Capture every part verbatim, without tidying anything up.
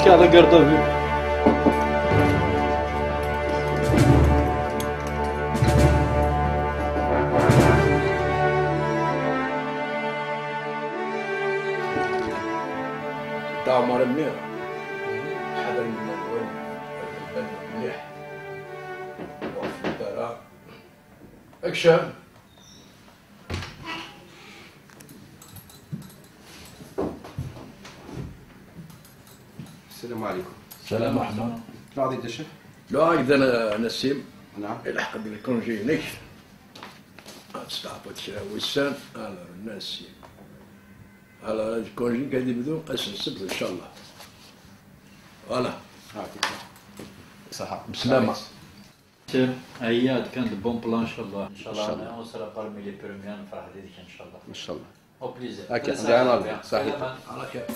هذا قرطبي. دعمر مليح حدا من الوالد البلد مليح وقف الدار اكشن. السلام عليكم. السلام ورحمة. لا غادي تشرح؟ لا هكذا انا نسيم. نعم. الحق بالكونجي نيش. استعبط شرا وسام على نسيم. على الكونجي قاعد يبدو اسم السبت ان شاء الله. فوالا. يعطيك صحة بسلامة. هيا كان دو بون بلان ان شاء الله. ان شاء الله الله. اون سرا بارمي لي بروميير نفرح هذيك ان شاء الله. ان شاء الله. او بليزير. هكا عندنا صحيح. على خير.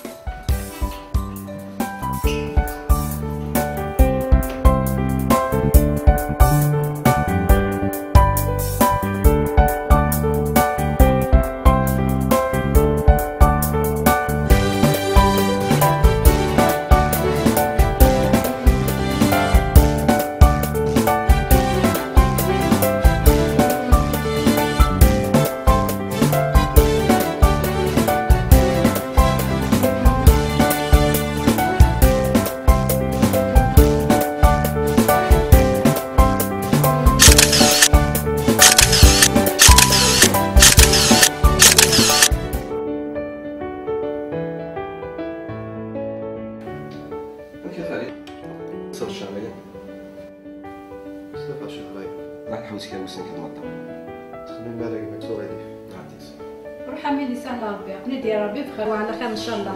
كيف عليك؟ صار الشعبية؟ استفاد شي خايف. راك حوس كي وسنك المطر. تخمم بالك مكسور عليك. يعطيك. روح عمي سهل ربي ندي ربي بخير وعلى خير ان شاء الله.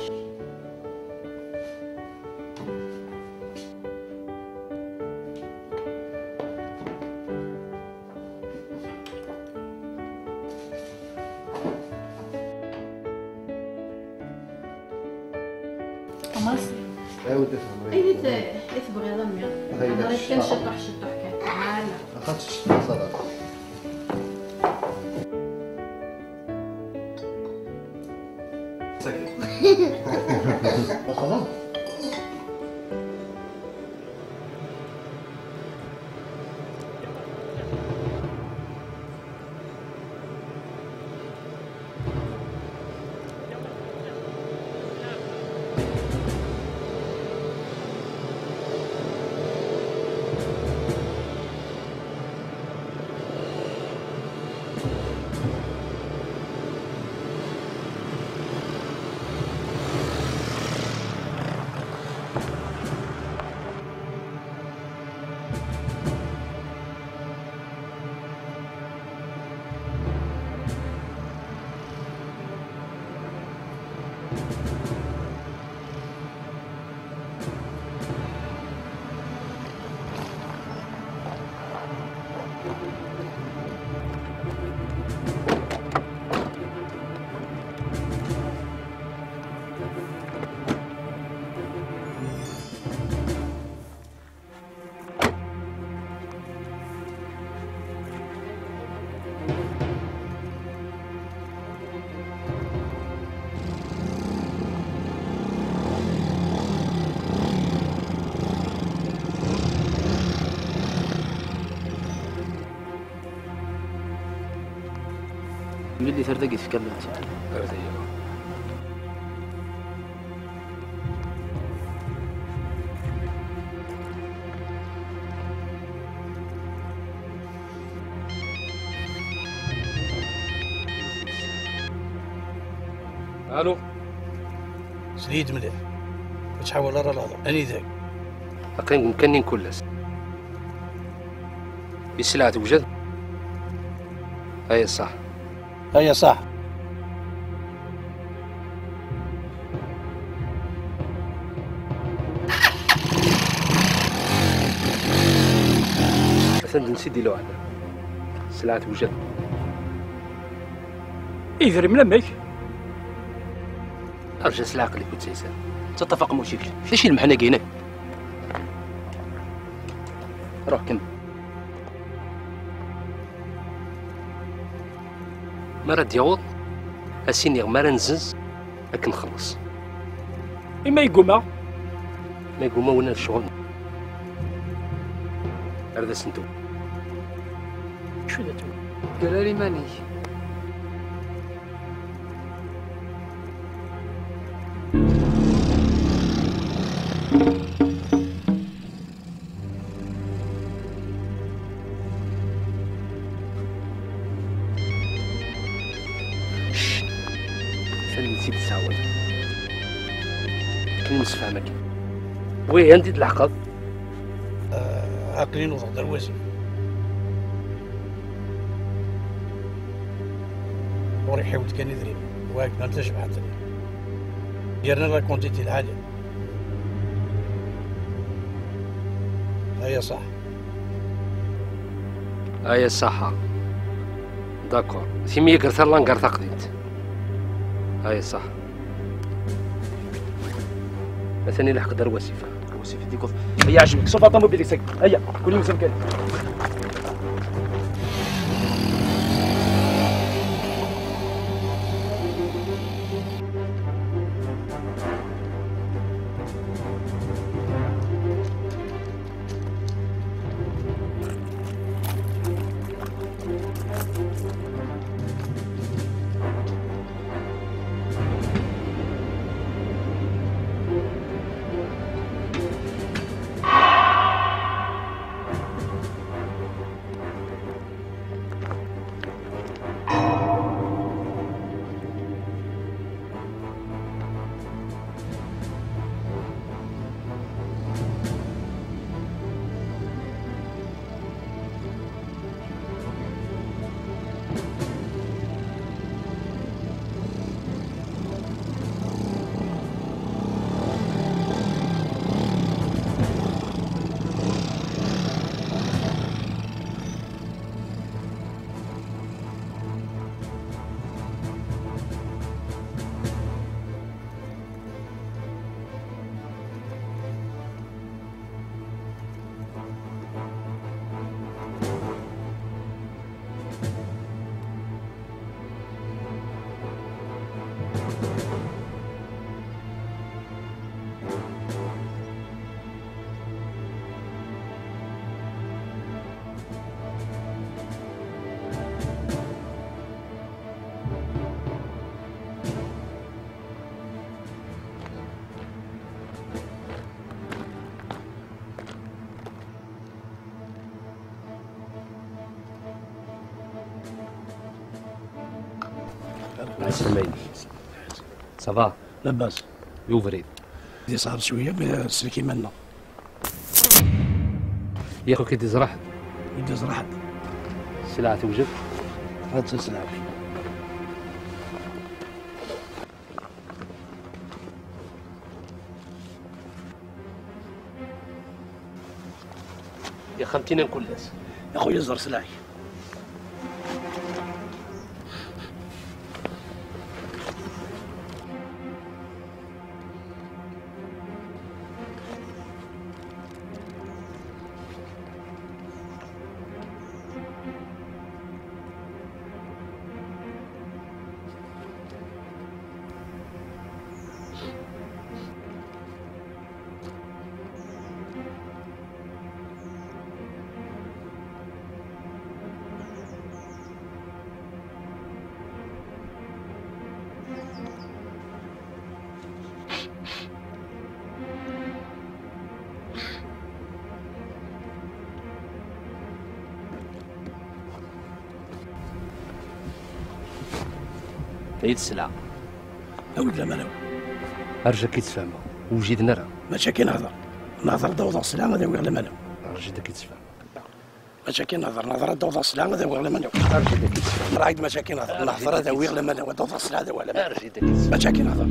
مصري. ايوا تفهم. اي تبغي ضمي. هيدا هذا كان الشطح. شطح شطح كان. تعال. اخذت الشطح صدق. سكت. خلاص. ملي ترتقت في كلمتي. الو سليد مليح وتحاول راه الهضر اني ذاك أقيم مكنين كلس بالسلعة توجد. هيا صح. هيا صح. مثلا نسيدي له هذا السلعة توجد. إذا ملمك أرجع سلعة اللي كنت سيسان تتفق موشيكش فاش المحنة كاينة. روح كمل. مرة دياوض السينيغ مرة نزز هاك نخلص. إما يقوما ما يقوم ونا الشغل هذا سنتو شو ذا تو دراري ماني سلمي نسيت الساوي كلمة فهمك وي عندي الحقب عاقلين وضع درواسي وريح حاولت كان يدري واك ما تشبع حتى ديرنا لا كونتيتي العالية هيا صح هيا صح داكور سيمي قرث الله نقرث قديت هيا صح مثلا لحق درواسي فا درواسي في ديكوف هيا عجبك سوف اطمو بيدك سك هيا كل مسلم كان مع السلامة صافا لاباس يوفري دي صعب شويه ما سلكي منا يا خو كي تزرح يدي زرحت السلعة توجد هاد تسلع يا خمتينا نكون لاس يا خويا زر سلاعي عيد السلعة أود لما لو أرجع كي تفهمها وجيد نرى ماشي كي نهضر نهضر دوض السلام هذا ويغ لما لو أرجع كي تفهم ماشي كي نهضر نهضر دوض السلام هذا ويغ لما لو أرجع كي تفهم رايد ماشي كي نهضر نهضر هذا ويغ لما لو دوض السلام هذا ولا أرجع كي تفهم ماشي كي نهضر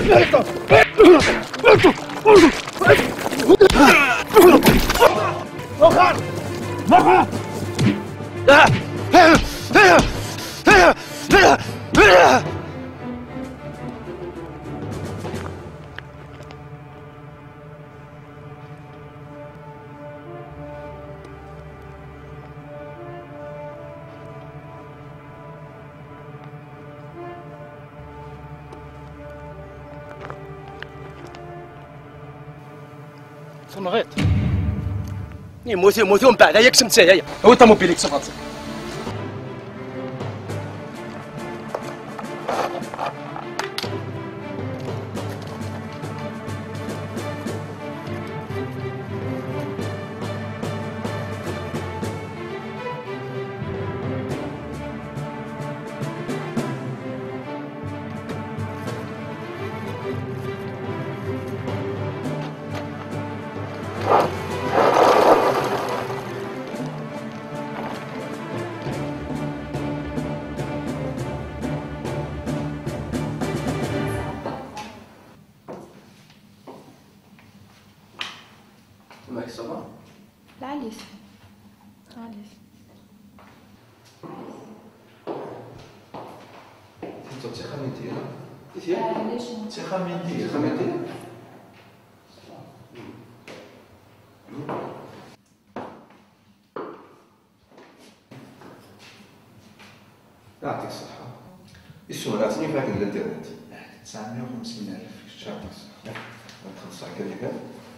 نغيط يموتوا يموتوا من بعد هيا كتمت هيا هو الطوموبيل كسبات معك صباح؟ العليس العليس انت تيخا من ديالها؟ كيفاه؟ تيخا من ديالها تيخا من ديالها؟ يعطيك الصحة. السؤال عطيني فيها كاين الانترنت. تسعمية وخمسين ألف. يعطيك الصحة. غنتخلص على كذا.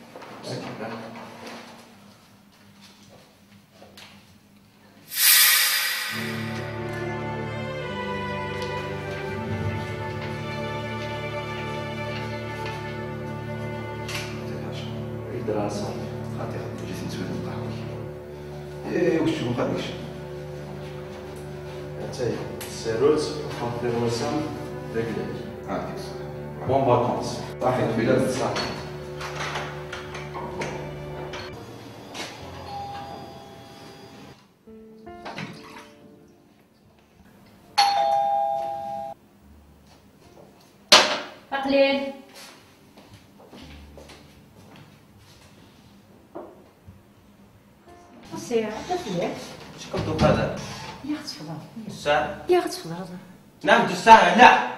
الدراسة خاطر جيت نتسوى القهوة. إيه واش تشوفو خديش؟ تاهي السيروت خاطر وسام رجليك. يعطيك الصحة. بون فاكونس. صافي في بلاد الصحة. أقليل ساعة تفلح شكون دوك هذا؟ يا أخت تفضل الساعة؟ يا أخت تفضل نعم الساعة لا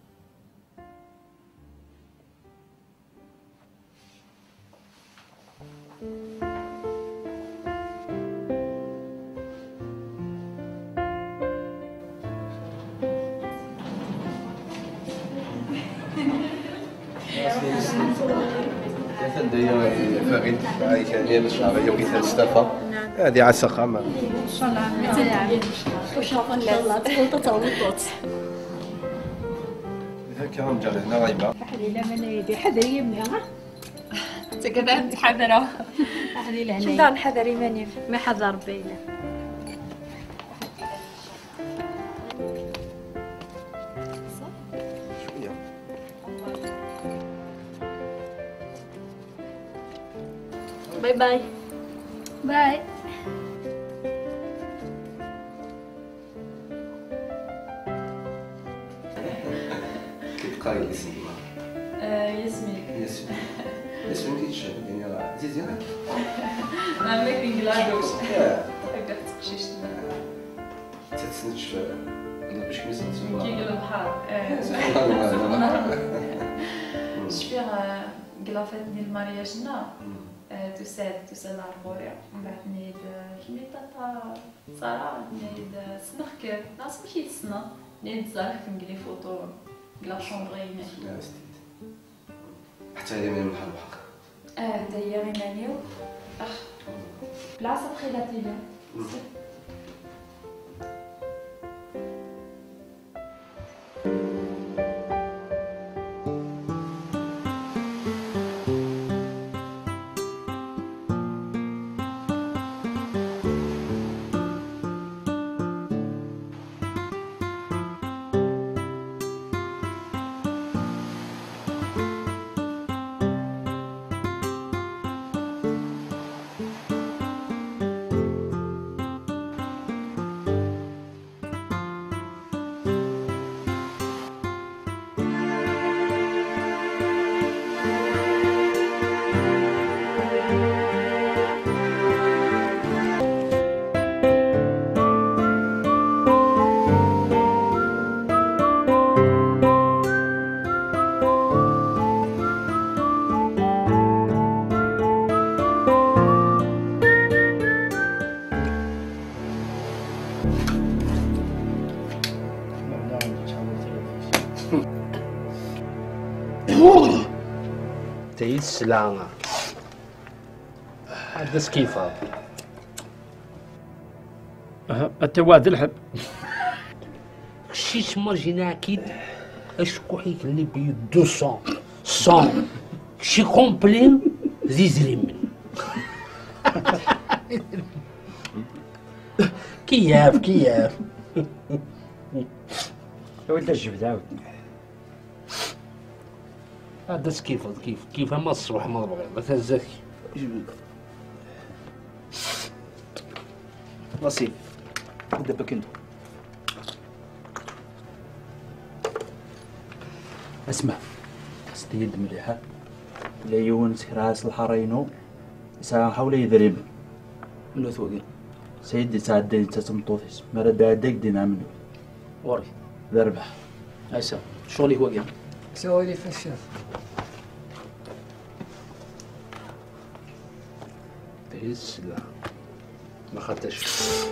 هذه فريد هاي ثانية باش عربية وكيف تستفى هذه على السقامة إن شاء الله وشافا إن شاء الله تقوطة تغوطوط هكا نرجع هنا غايبة حدي لا من يدي حذري يمني ها انت كذا متحذرة حذري لهنا شو دار نحذر يماني ما حذر بينا شوية باي باي باي كيف تقراي الاسم؟ ياسمين ياسمين ياسمين كيتشهد يعني راه زيد زين ما ماكين كلاكوش ياه هكا تقشيش تتسندش باش كيما تسمى كي قال البحر شفيغ قلافات ديال مارياجنا تساد تساد عربوريا من بعد نيد كميتا صراحة نيد سنخك ناس ماشي تسنا نيد زارك نقلي فوتو قلا شومبغينا حتى هي من بحال بحال اه دايا غيمانيو اخ بلاصة بخيلاتي لي تهي السلعة هذا كيفها أنت واد الحب شي تما جينا أكيد أشكو حيك اللي بي دوسون صون شي كومبلين زيزري من كياف كياف ولد الجبد عاود هذا كيف كيف كيف ما الصبح ما بغي ما تهزاك نصيب دابا كنتو اسمع خاص يد مليحه لا يونس راس الحرينو سا حاول يدرب منو ثوقي سيدي ساعدني تسمطوثيس مرد داك دينا منو وري ذربح ايسا شغلي هو قام سوي لي فشل تهز لا ما خدتش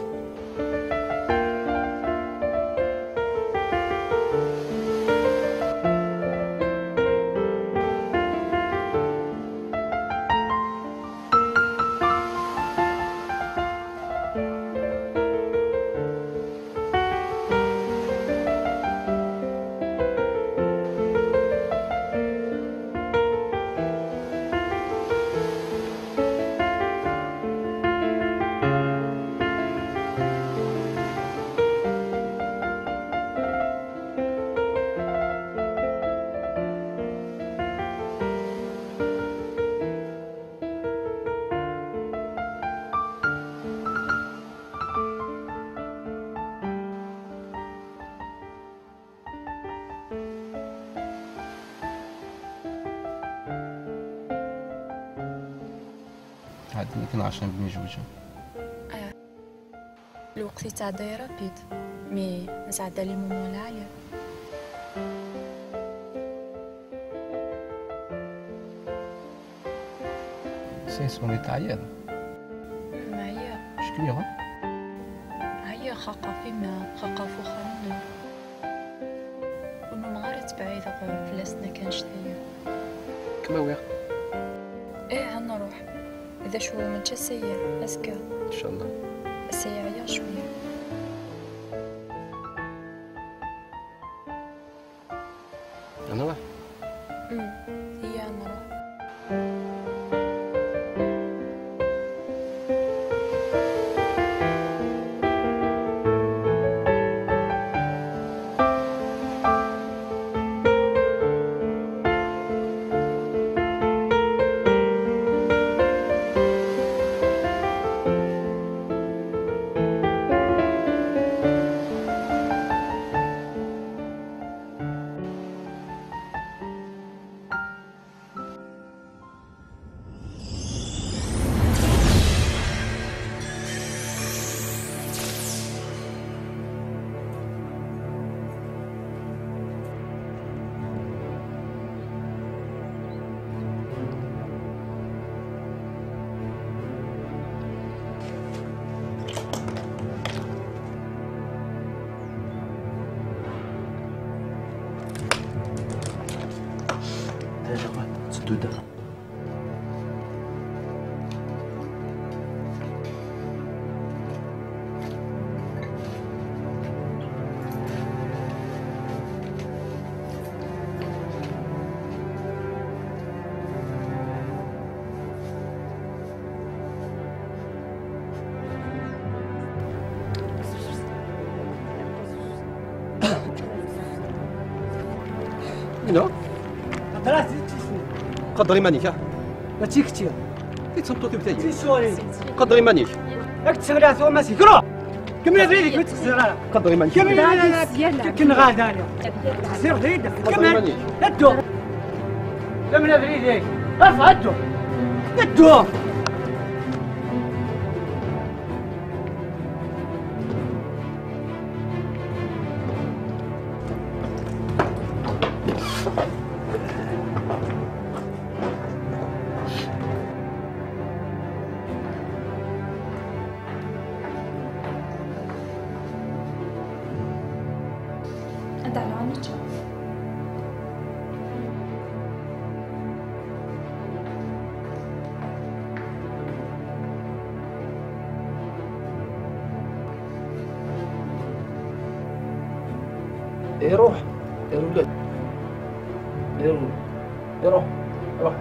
عاد يمكن عشرين بمجوجة اه الوقت يتعدى رابيد مي نتعدى لي مومون عالية سيسوني تعيان معايا شكون يغا؟ هيا خاقة فيما خاقة فوخانو ونو مغارت بعيدة فلاسنا كانش هي كما ويا ايه هنروح إذا شو من سيء أزكى إن شاء الله سيء عيا شوية أنا واحد أمم هي أنا روح سدودة منو؟ قدري مانيك ماشي كتير تيتصمتو تبتاي تيسوري قدري مانيك راك تسغلا ثو ماسي كرو كمل فريدك ما تخسر انا قدري مانيك كمل كن غادا انا تخسر فريدك كمل ادو كمل فريدك ارفع ادو ادو يروح يروح يروح يروح يروح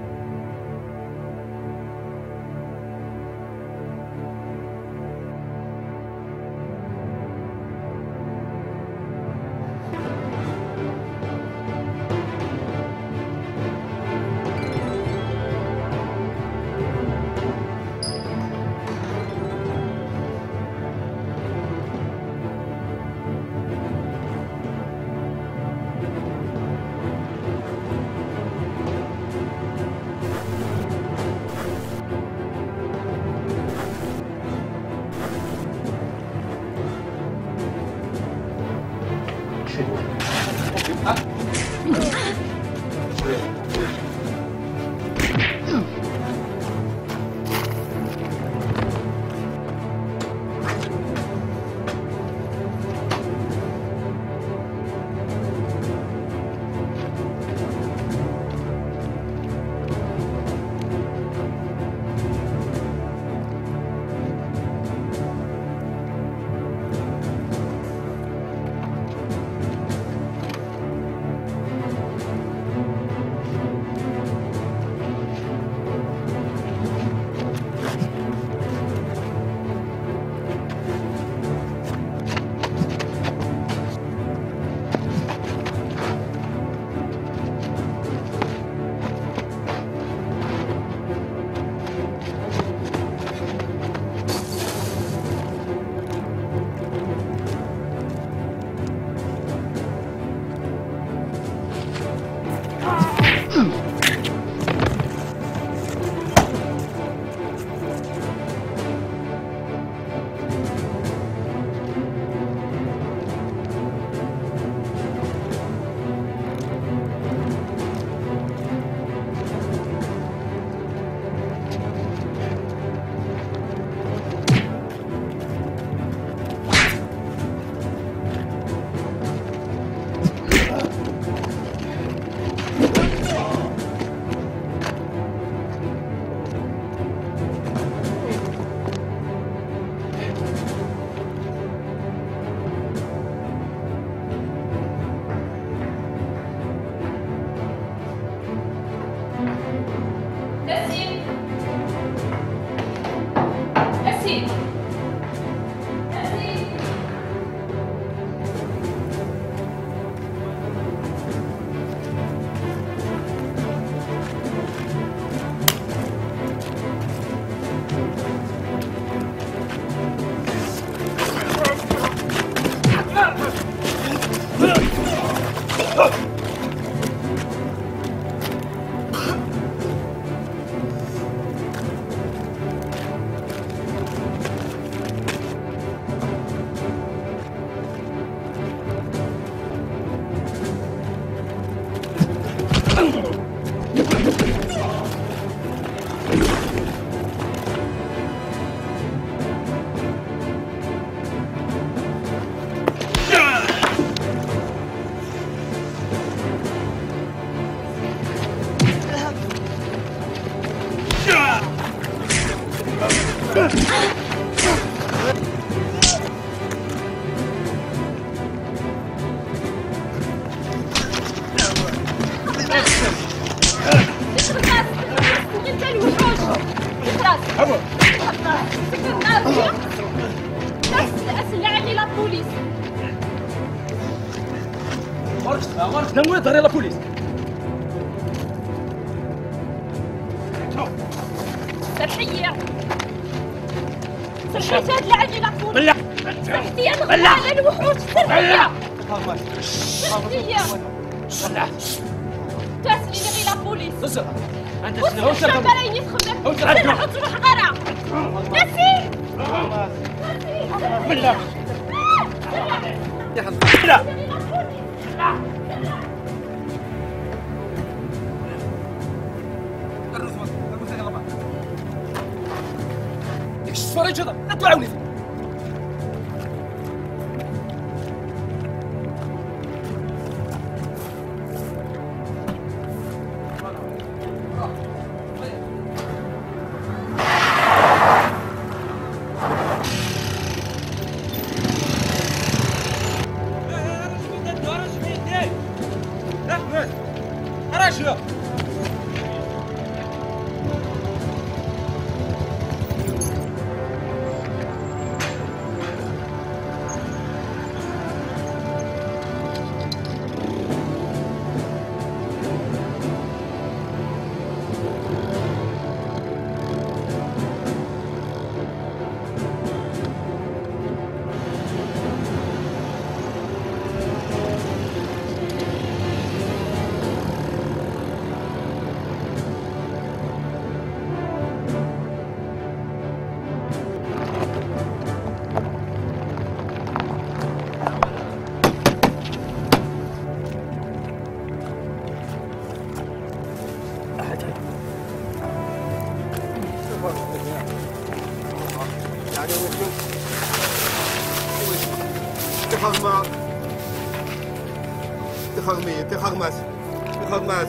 نموت ظهري لا بوليس سرحية سرحية هاد لعبي لا بوليس بلا سرحية نغلى الوحوش سرحية سرحية بلا تاسلي غير لا بوليس بزر انت شنو شنو وصل بالي يدخل سرح تروح غرا نسي بلا بلا فرج هذا لا تعاوني فيه باشا. تخغما تخغمي تخغمات تخغمات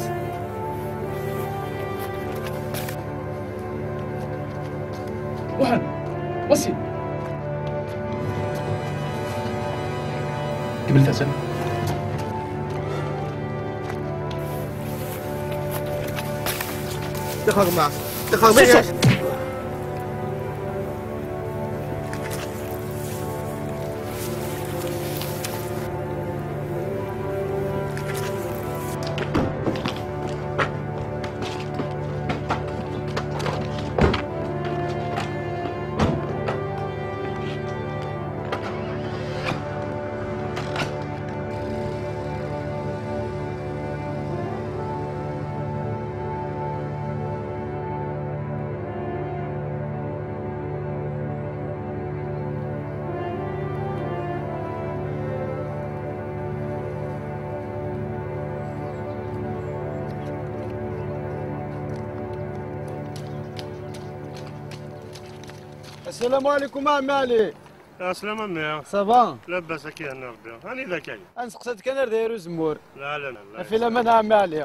واحد وصي قبلتها سنة تخغمات تخغمي السلام عليكم عمي علي. السلام عمي. صافا؟ لاباس كي انا ربي، هاني ذا كاين. نسقسيتك انا داير زمور. لا لا لا. في الامان عمي علي.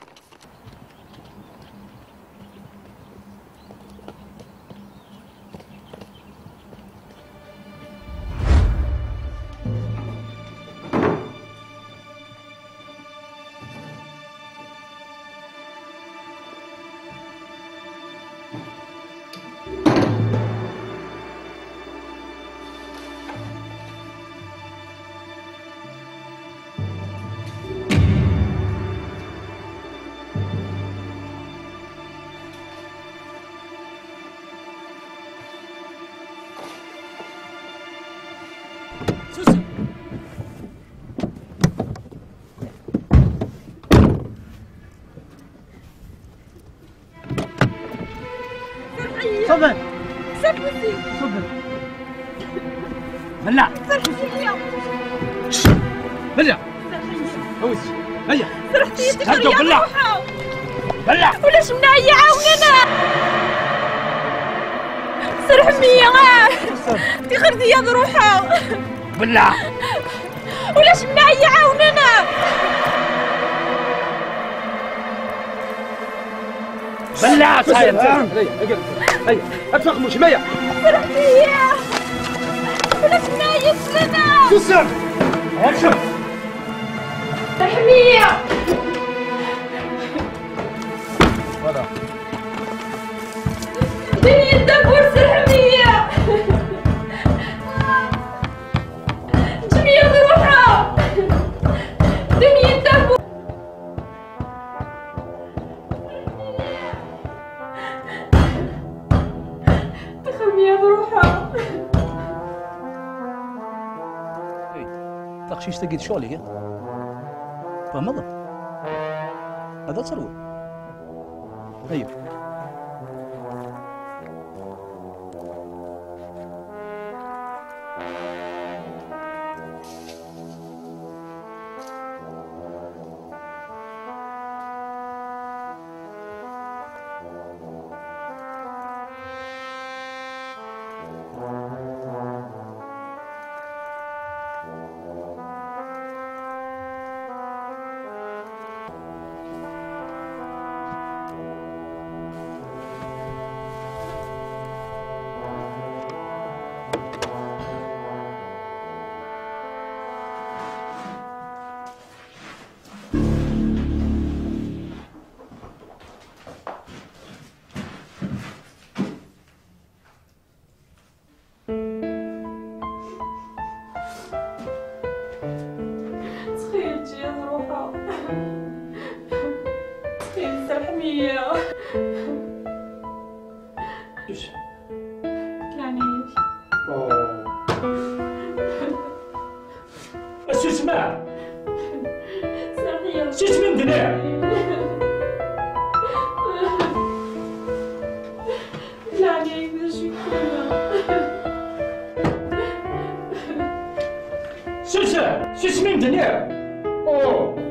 صبر سكتي صبر بلع فرحتي بلع اوس هيا فرحتي هرجع بلع بلع ولاش منعي عاوننا سرح مية في خردي يا روحها بلع ولاش منعي عاوننا بلع صاير هيا هيا اتفق مش مية فرحتي ولاش منعي لنا تسر ارشف تحمية ولا دنيا الدبور سرحمية جميع روحها دنيا الدبور تخمية روحها تخشيش تقيد شغلي فمضى هذا تصلوا ايوه الحمية. ايش؟ كلانيش. اوه شو اسمه؟ صحيح. شو اسمه مدنيا؟ كلانيش شكرا. شو اسمه؟ شو اسمه مدنيا؟ اوه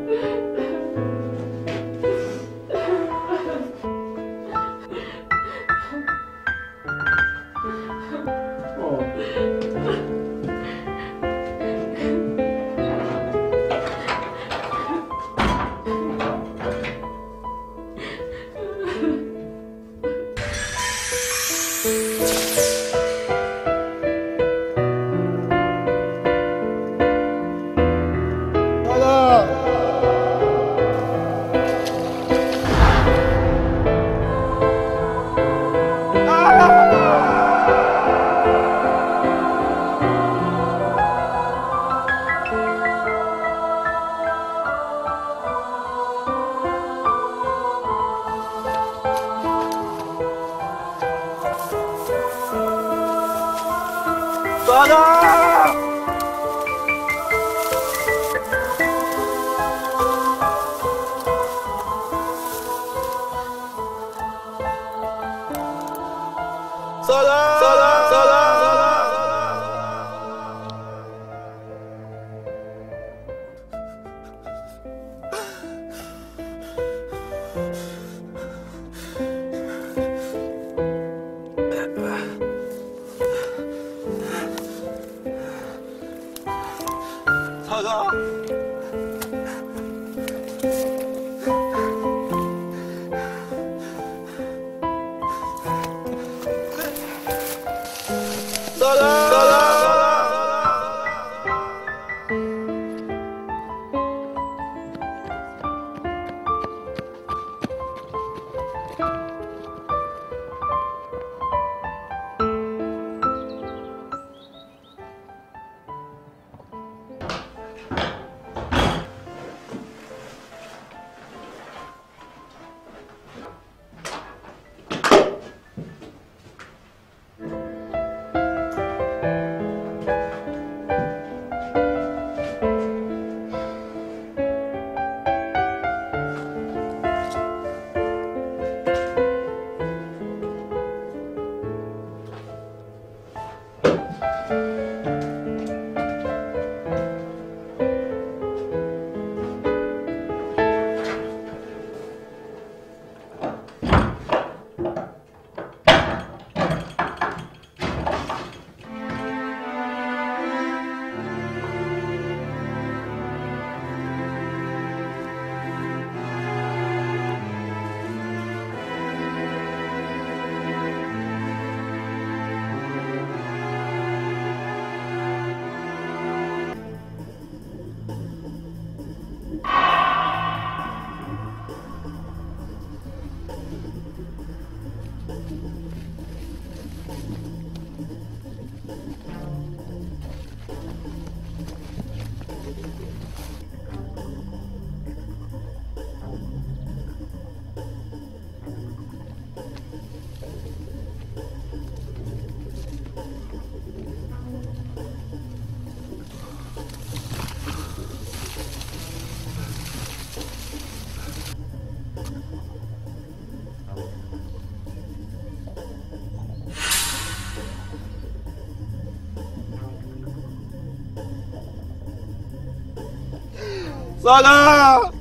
صلاة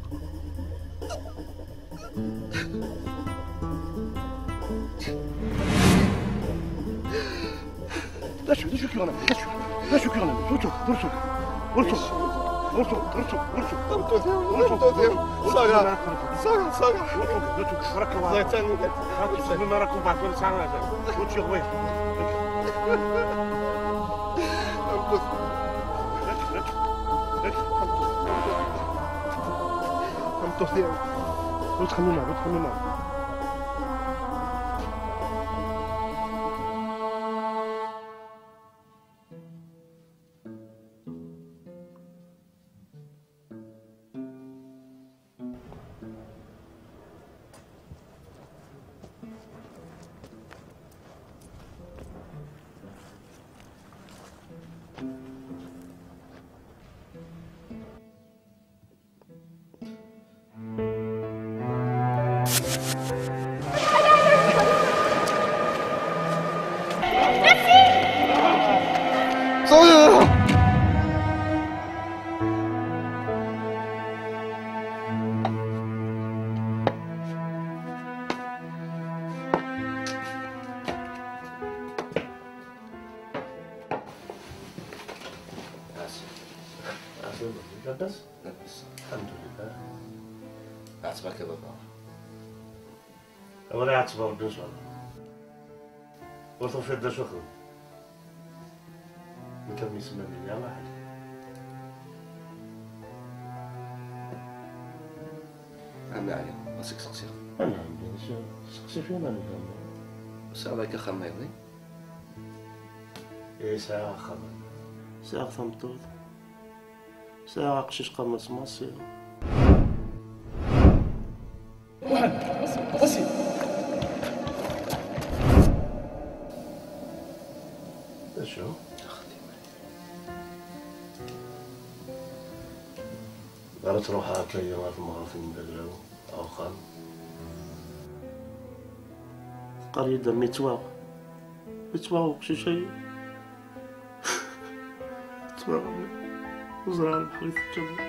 لا شو لا شو كيرانا لا شو لا شو كيرانا ورسو ورسو ورسو ورسو ورسو ورسو ورسو صلاة صلاة صلاة ركب الله يتسلم ركب بما ركب بعد كل ساعة وتشي غوي تخديع وتخمم معه وتخمم معه لاباس؟ لاباس الحمد لله. عتبك يا بابا. ولا يعتبر ربي ان شاء الله. وتوفيق دا شكرا. انت من يسمى مني يا واحد. عمي علي راسك سقسي. انا عندي سقسي فين انا اليوم؟ ساعة ذاك خما يضي. ايه ساعة خما. ساعة ثمطوط. ساعة قشيش قمص مصير. واحد بسي شو؟ قالت روح هاك ايامات المغرفين بدلو او خان قريدة متواق متواق شي شيء متواق وزرع الحريث الجبل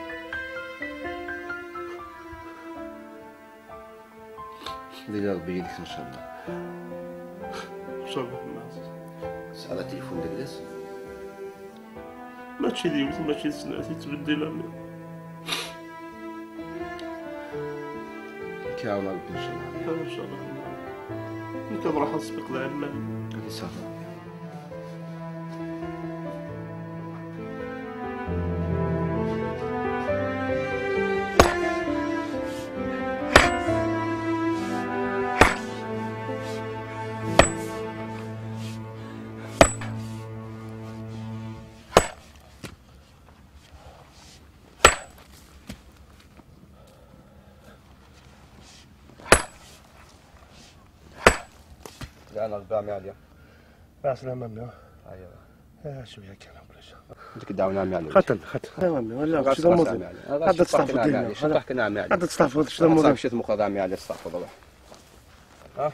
دير ربي يديك ان شاء الله. ان شاء الله الناس. ساعة تليفون داكلاس. ماشي ديوت ماشي سناتي تبدل امي. كيعاون ربي ان شاء الله. ان شاء الله. انت راح اسبق لعلمك. هذه صافي. لا انا ربع معليا. مع السلامة امي. ايوا. شوية كلام بلاش. عندك دعوة عمي علي. ختم ختم. ايوا امي ولا شي ضمودي. هذا تستعفض لنا. شو تحكي عمي علي. هذا تستعفض شي ضمودي. مشيت مخرج عمي علي استعفض الله. ها؟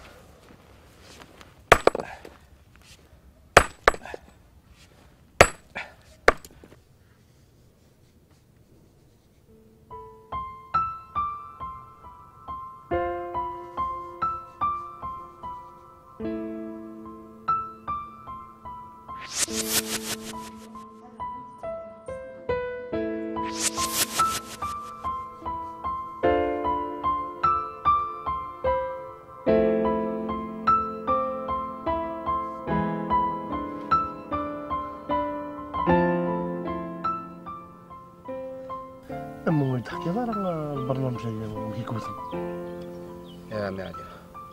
أما ولد حكي راه البرنامج هي كيكوتي. يا عمي علي.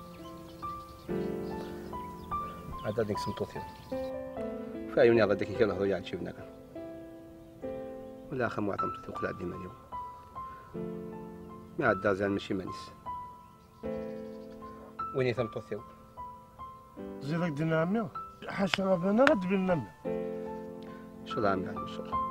هذا ديك سمطوطي. فايوني هذا ديك كيلهضروا يعني شي بناك. ولا خم وعطم تثوق لا ديما اليوم. ما عاد زال ماشي مانيس. ويني ثمطوطي. زيدك دينا عمي حاشا ربنا رد بينا. شو الله عمي علي ان شاء الله.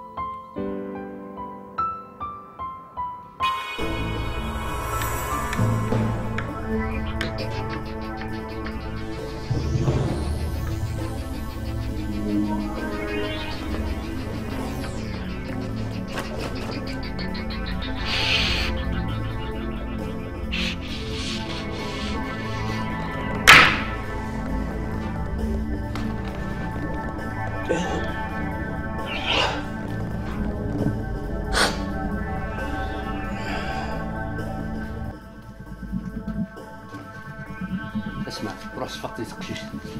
اسمع روح صفقت لي تقشيش.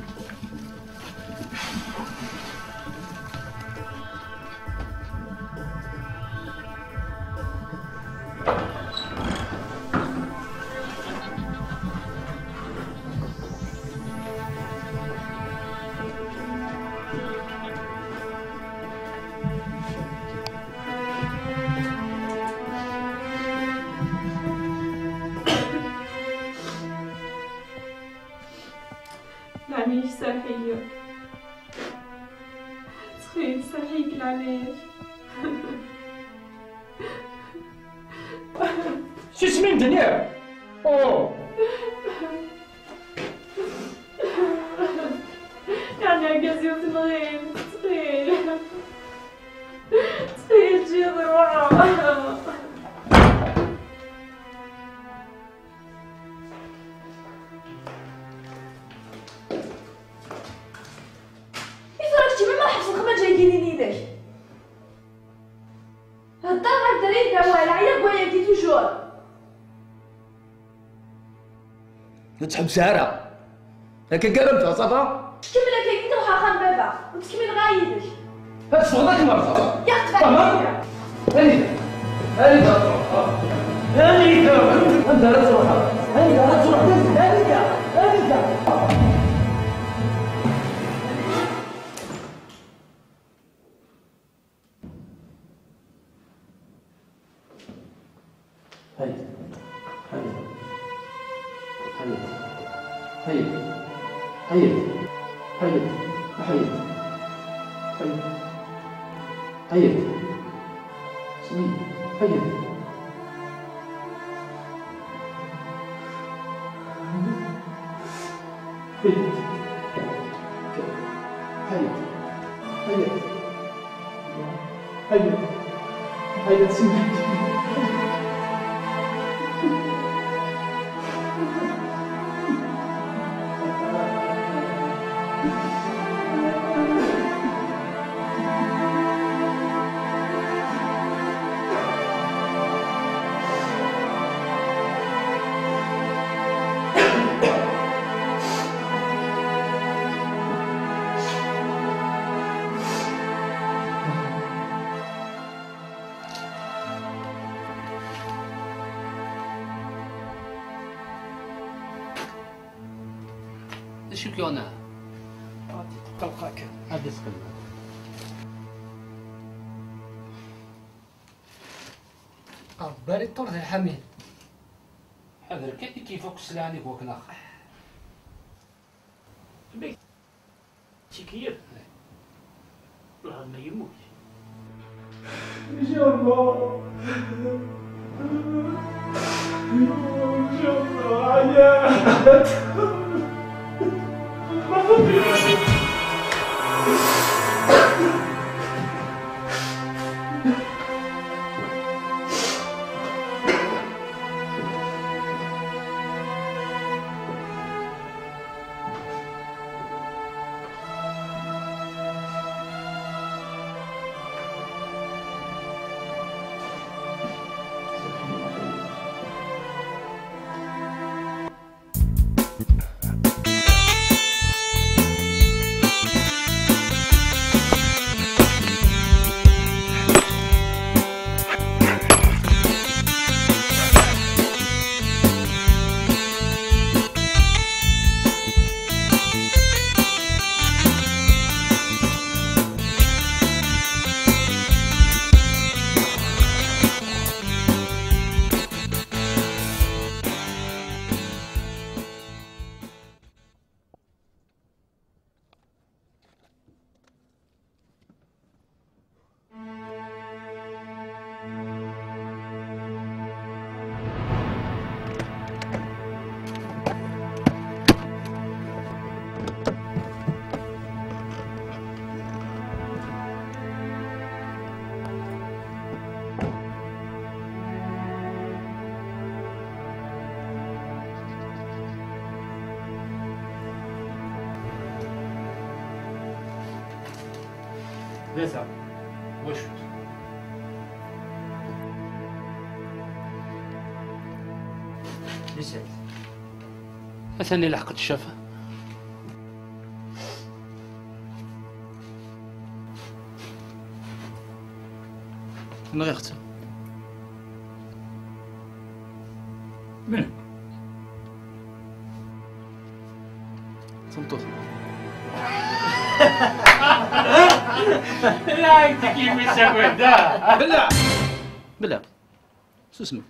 العميش ساحية تخيل ساحيك العميش. شو اسمي الدنيا؟ اوه يعني عكازي تنغيم تخيل تخيل تجي ضروعة. كيف راك تجيبي ما حبس الخدمة جايين يدك؟ هدا تحب سهرة لكن كلمتها صافا تكمل هكاك انت وحاخا بابا وتكمل غايبك. هاد شغلك مرة يا اختي فهمتني. هاني هاني هاني انت لا تروح هاني لا تروح هاني هاني هيا هيا هيا هيا هيا هيا هيا هيا هيا سمي هيا هيا هيا هيا هيا هيا سمي شو كيونا؟ تلقاك هذا سكن. قبالي الطرد الحميد. حذر كيف كيفوك سلاني بوك ناخر. بيت شكير. لا ما يموت. إن شاء الله. إن شاء الله يا. ثلاثة واش ليش أثني لحقت الشفا نغيرت من صمتوط لا انت كيف تسوي ده بلا بلا شو اسمك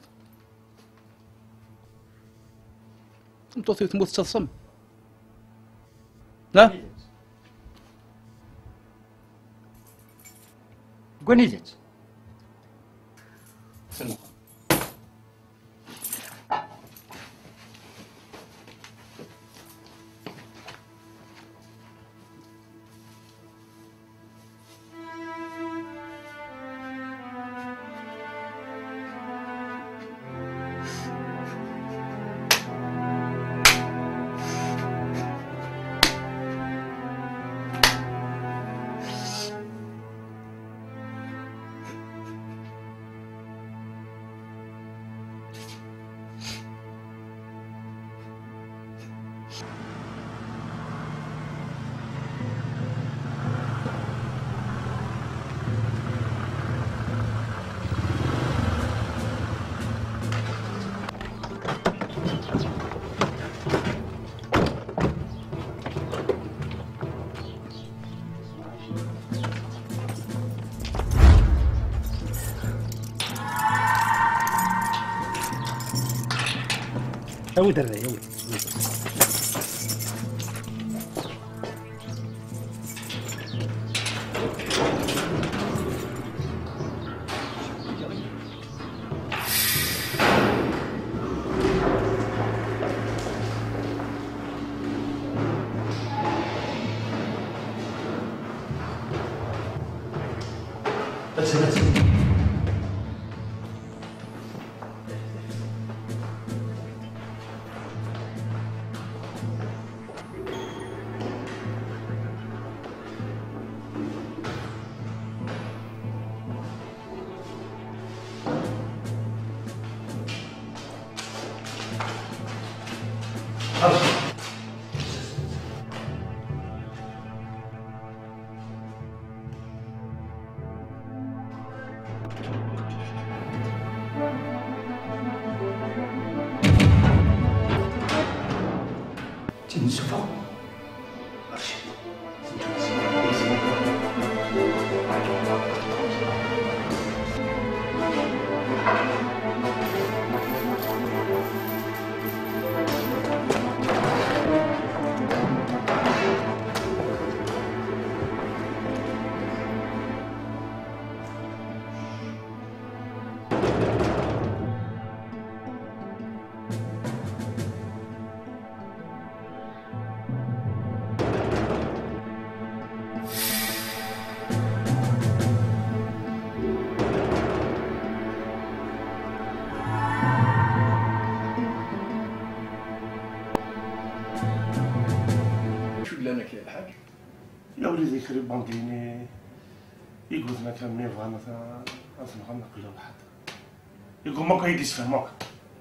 صمتوطي تموت تصم لا قنيزت سنة أوي دري أوي. بس بس تنسفه أرشد لنا كي الحاج يا وليدي كريم بانكيني يقول لنا كان ميفا مثلا اصلا غنى كل واحد يقول ماكو يجلس في ماكو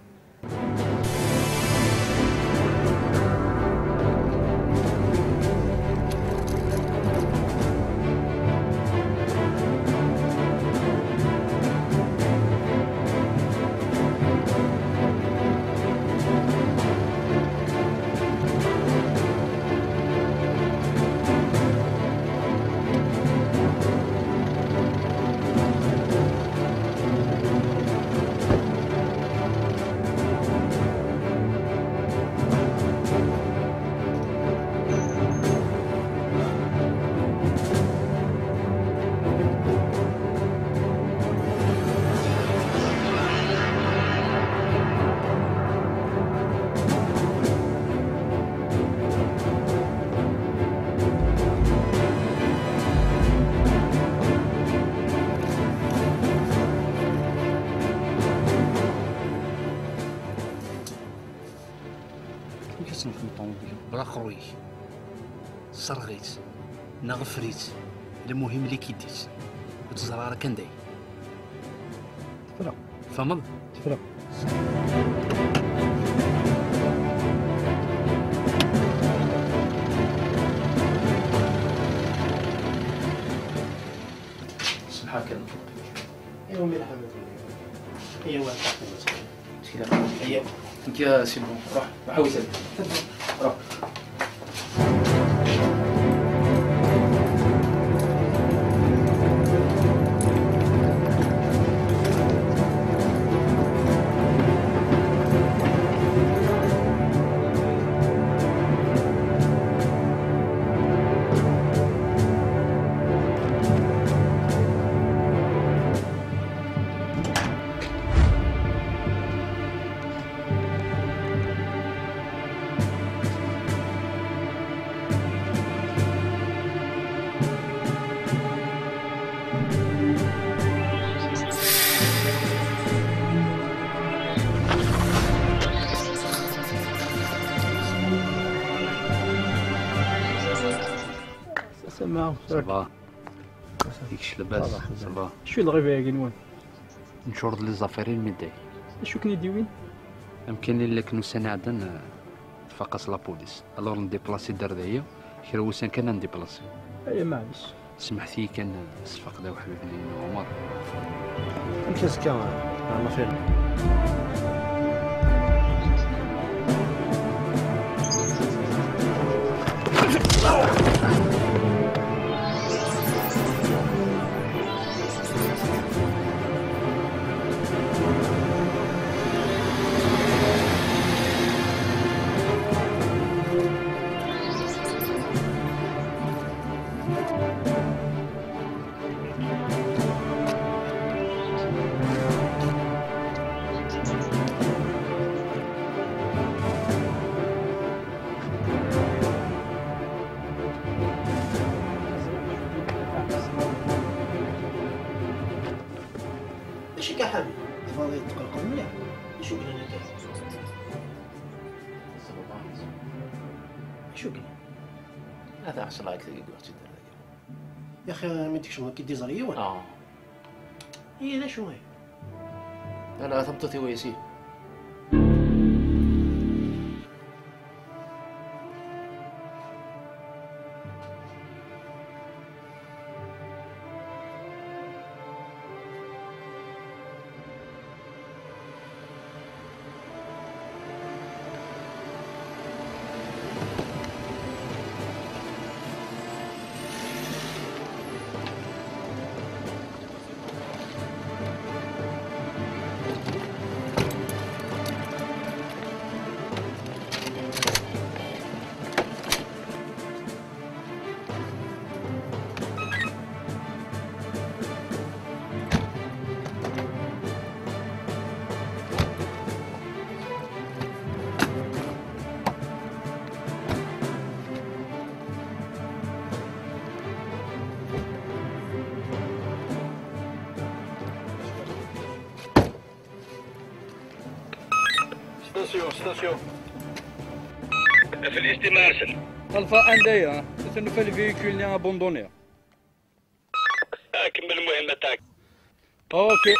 كيفاش نكون طوموبيل بلا خروي صرغيت نغفريت المهم اللي كيديت وتزرع راه كنداي تفرق فهمت تفرق سمحك ايوا مليح ايوا مشكلة ايوا انت سي بون روح روح وسلم روح سماو صباح ديكش لاباس صباح شو الغيبة يا قنوان نشرد لي زافيرين ميداي شو كني ديوين يمكن لك نسنى عندنا تفقس لابوليس الور نديبلاسي دردايا كرا وسان كان نديبلاسي اي معليش سمحتي كان صفق دا وحبيبني عمر امشي سكا ما فين شو قلنا لك؟ شو قلنا؟ هذا عشان رايك تلقى وقت يا اخي ما تكش شنو كي ديزر يوان اه هي ذا شنو هي؟ انا ثبتتي ويسي ستاسيون ستاسيون في الاستماع ارسل الفا اندايا تتنفى الفيكول ني ابوندوني كمل المهمه تاعك اوكي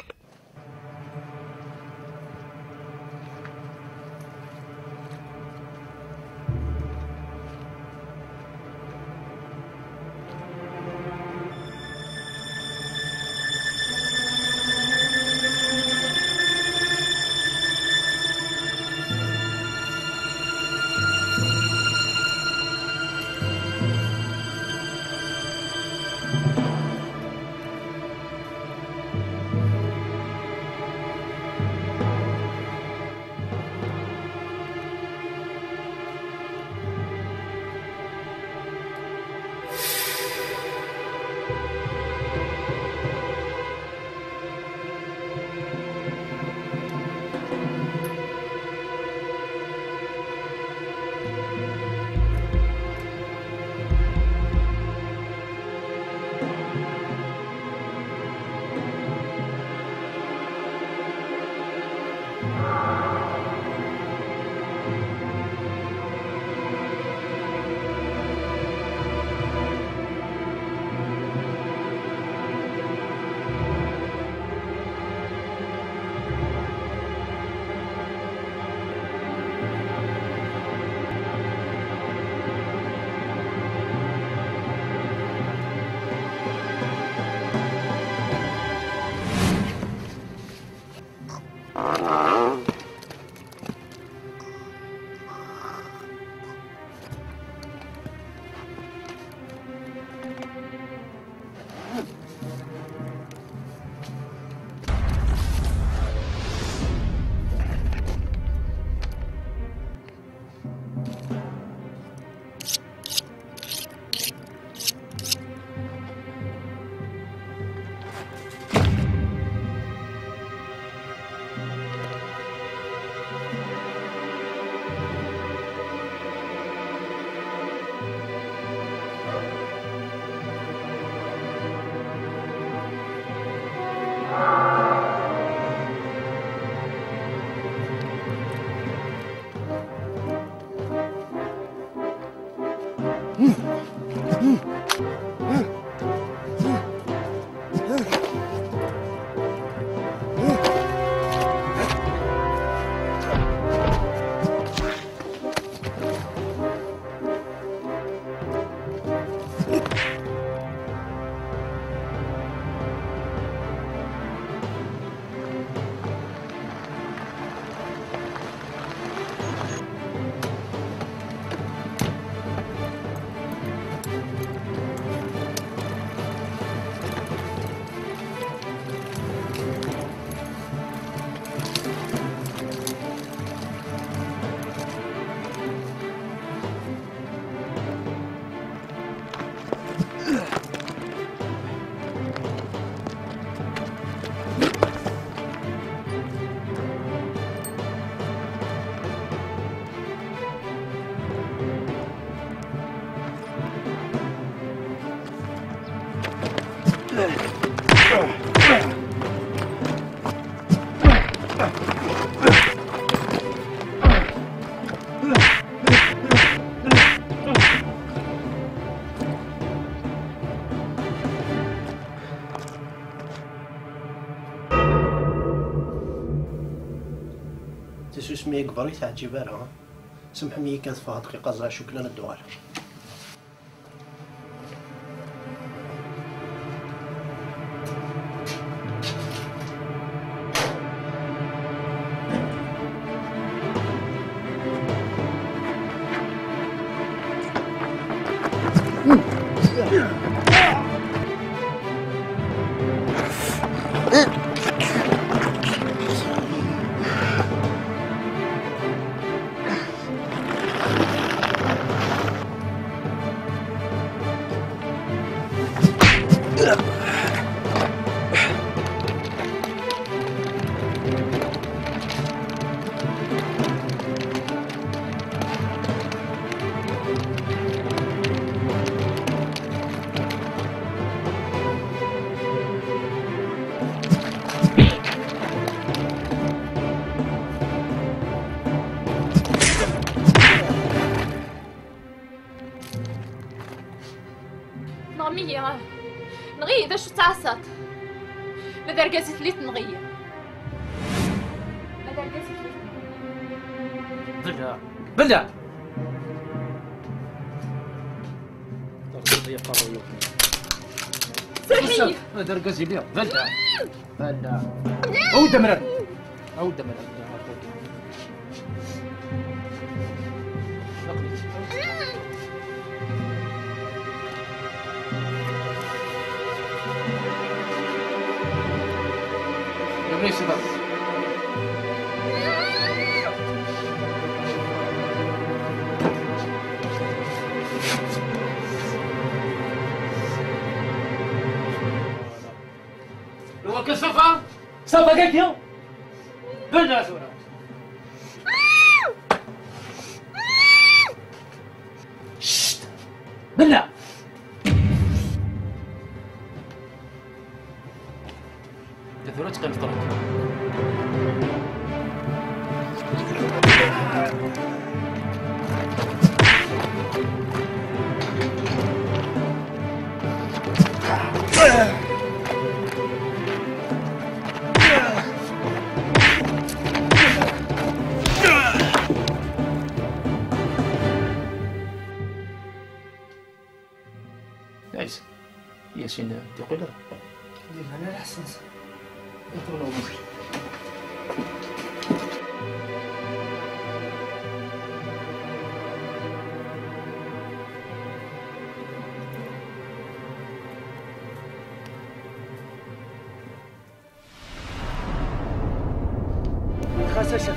اسمي يكبر يتعجب انا سمح مي كانت فيها دقيقه زعما شكرا الدوال نغمية نغية إذا شو تعصت ماذا رقازت لي تنغية ماذا رقازت لي بلع بلع سامحيني هذا رقازي لي بلع بلع أو دمران أو دمران ليش بس هو كصفا صفا قلت يوم بلع سورة شت بلع ثورة قيم طرق نايس ياسين تقول له انا الاحسن يقولوا مشكل خاصة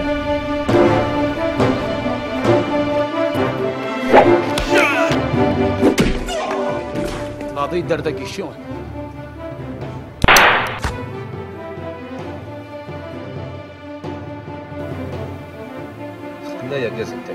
غادي دردك الشون لا يا جازتك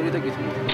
إذا قلت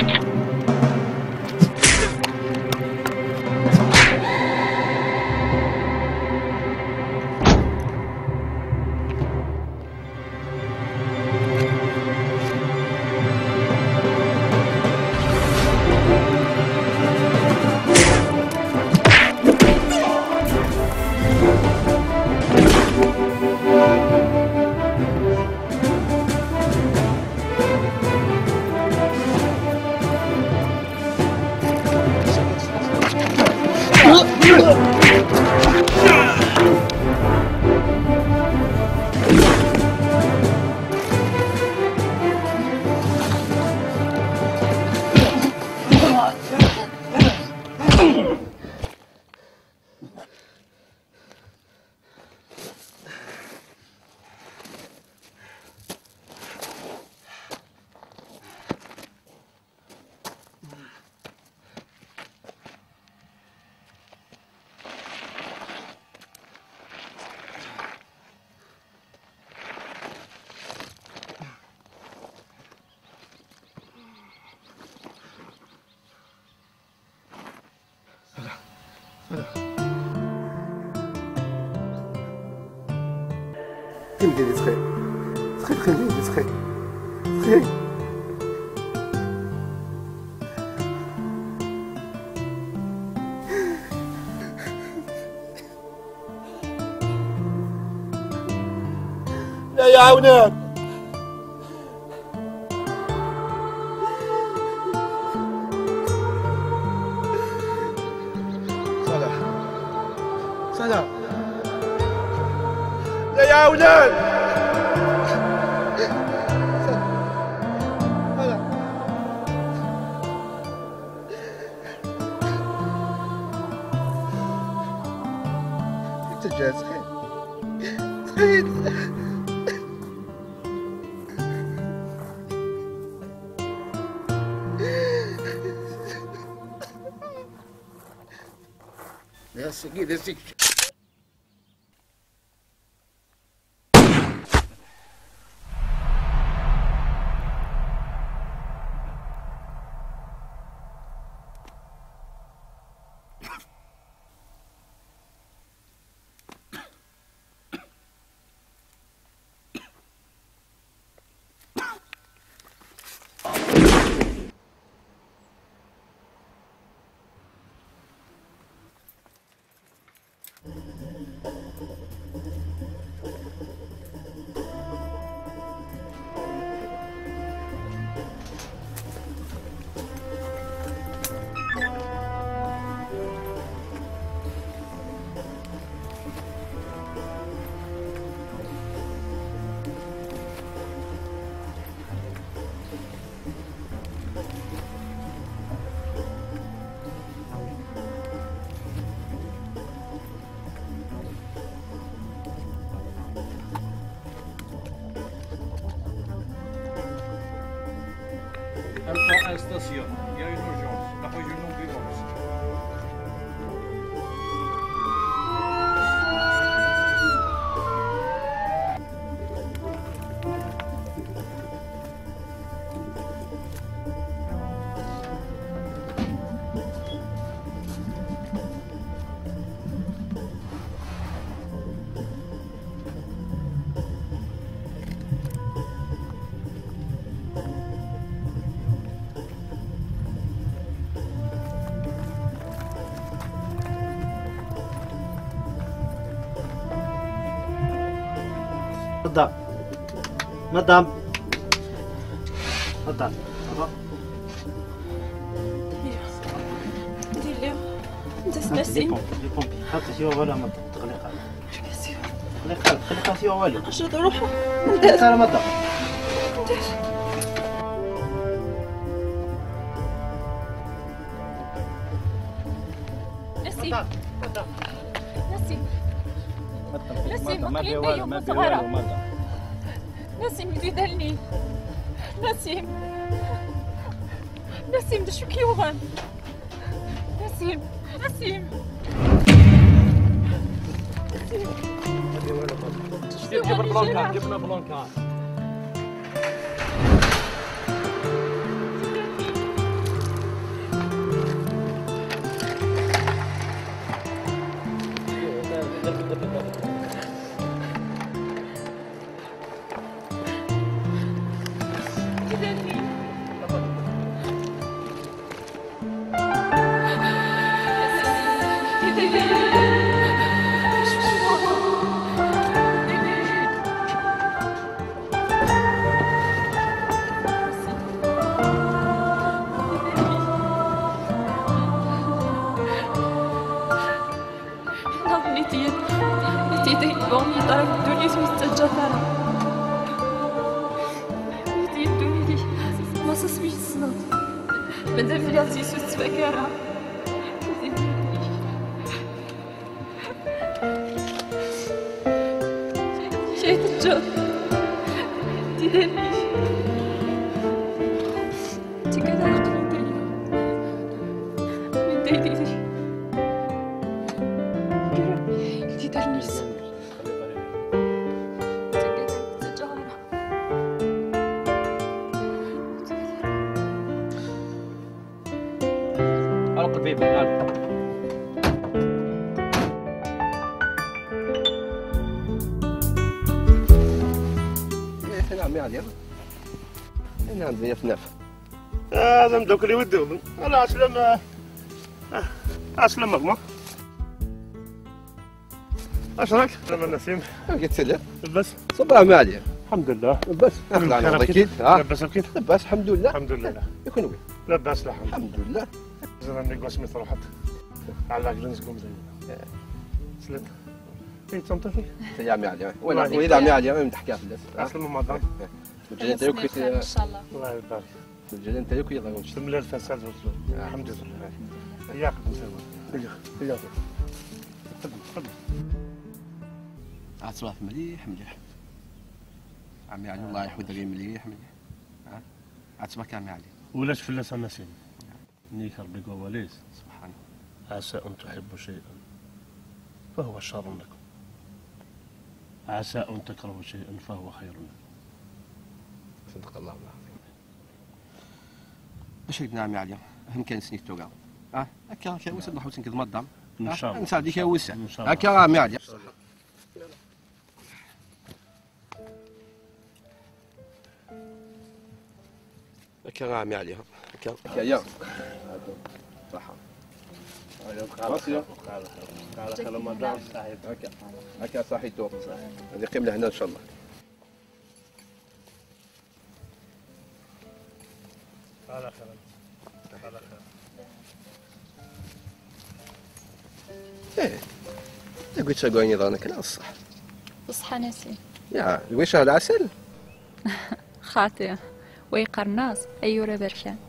فين ديري تخيل تخيل خليني تخيل تخيل لا يا عونان صلاح صلاح لا يا عونان انت جالس تخيل تخيل يا سيدي يا سيدي Alpha à station. Il y a une urgence. La rue du non-violence. مدام مدام مدام دير لي انت ناسين لي بومبي حطي فيها ولا ما تغلق تغلق تغلق فيها والو اجد روحها انا مدام نسيم نسيم نسيم ما في مقلين والو يوم ما في صغيرة والو مدام نسيم يدلني نسيم نسيم ده شو كيوغان نسيم نسيم نسيم جيب البلانكات جبنا بلانكات بغني طرف الدنيا مستجفرة حبيبتي الدنيا دي ما سسميش الصنط مادام بلاتي سوس فكرة شيت الجو تدنيش انتي كذا عقلي من دايدي انتي درنيس ألقى بيبي ألقى نعم يعني نعم زي فناف هذا مدوك اللي ودهم انا اسلم اسلم مغمى اش راك؟ سلام نسيم قلت له لبس صباح مالي الحمد لله لبس اخلع انا اكيد لبس اكيد لبس الحمد لله الحمد لله يكون وين لبس الحمد الحمد لله زمان نيكو سميت روحت على جلنزكم زين سلت انت تنطفي يا عمي علي وين وين عمي علي ما تحكي في الناس اسلم مدام الجنة انت يوكي ان شاء الله الله يبارك الجنة انت يوكي يلا وش تملى الفساد الحمد لله اياك نسوي اياك تفضل تفضل عاد صباح مليح مليح عمي علي الله يحفظك مليح مليح ها عاد صباح عمي علي ولاش فلاس النسيم نيك ربي قواليس سبحانه عسى ان تحبوا شيئا فهو شر لكم عسى ان تكرهوا شيئا فهو خير لكم صدق الله العظيم باش هيك نعم عليا اهم كان سنيك توقع اه هكا هكا وسد نحوس نكذب مدام ان شاء الله نساعد ديك وسع هكا عمي عليا هكا عمي عليا هكا هكا يا صحه راسي على خير رمضان صاحب هكا هكا صحي تو هذه قيمه هنا ان شاء الله على خير على خير ايه انت قلت شقوني ظنك لا الصح بصحى نسيم يا ويش هذا العسل خاطئة ويقرناس أيورا برشان